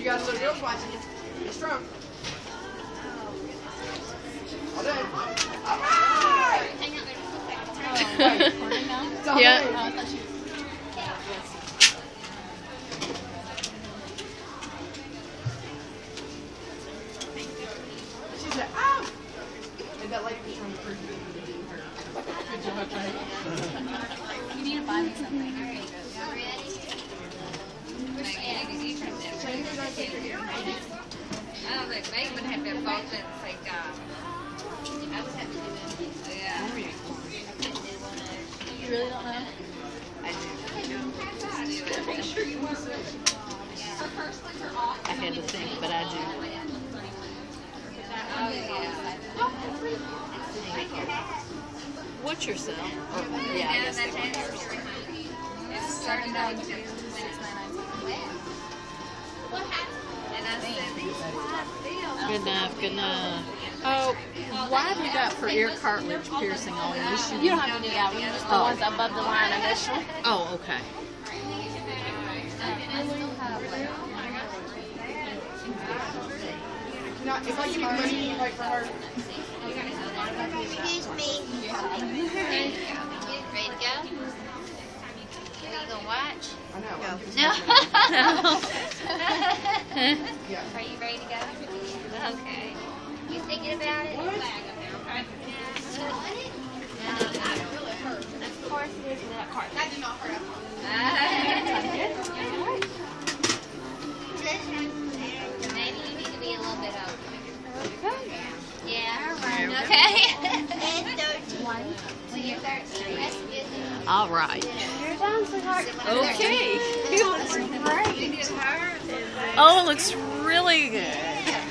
You got some girls watching you. Be strong. All done. All right. Yeah. She said, "Ow!" And that lady was trying to prove it didn't hurt. Good job, Jane. You need to buy me something. I don't think they would have their phones at the same time. I would have to do it. Yeah. I couldn't do one of You really don't know? I do. Make sure you want to. I had to think, but I do. Oh, yeah. What's your cell? Oh, yeah, I guess they want yours. It's starting out to and I said, these five bills. Good enough, good enough. Oh, why have you got for ear cartilage piercing on you? You don't have to do that one. Just the ones above the line initially. Oh, okay. If I give you money, you fight for her. Excuse me. Ready to go? Are you going to watch? I know. No. Yeah. Are you ready to go? Okay. You thinking about it? Of course it is that part. That did not hurt. Maybe you need to be a little bit over. Yeah. Okay. And 13. So you're 13. That's good. All right. You're done, sweetheart. Okay. It looks great. Oh, it looks really good.